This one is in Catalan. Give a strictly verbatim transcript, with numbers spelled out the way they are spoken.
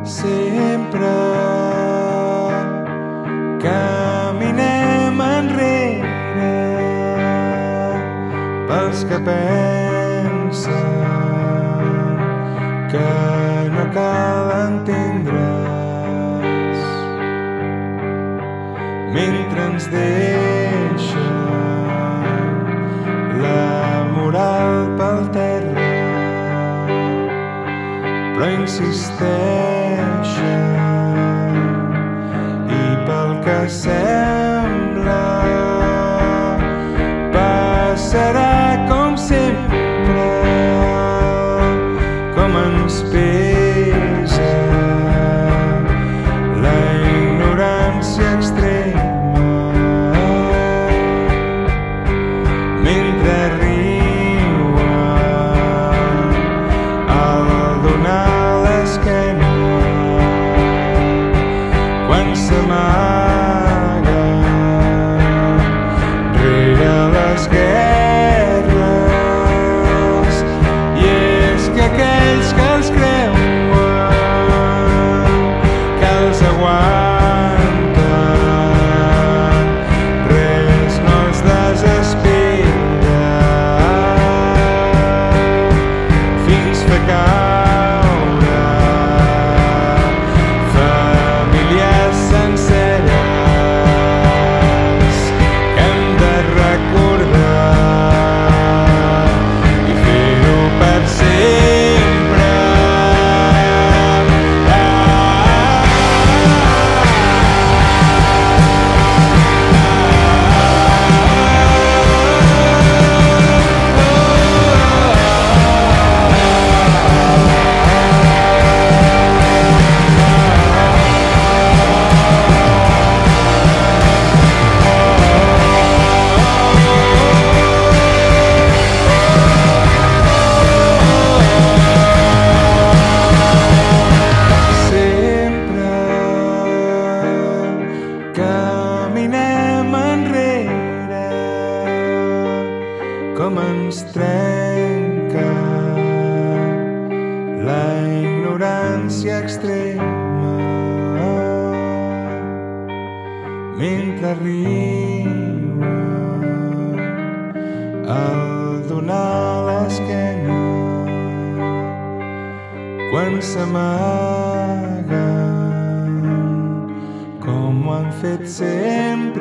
Sempre caminem enrere pels que pensen que no cal entendre's, mentre ens deixen la moral pel terra, però insisteixen i pel que sembla passarà com sempre, com ens pesa la ignorància extrema, mentre riuen al donar l'esquena, quan s'amaguen rere les guerres. I és que aquells que els creuen, que els aguanten, res no els desespera fins fer caure famílies senceres que hem de recordar i fer-ho per sempre. Caminem enrere com ens trenca la ignorància extrema, mentre riuen al donar l'esquena, quan s'amaguen com ho han fet sempre.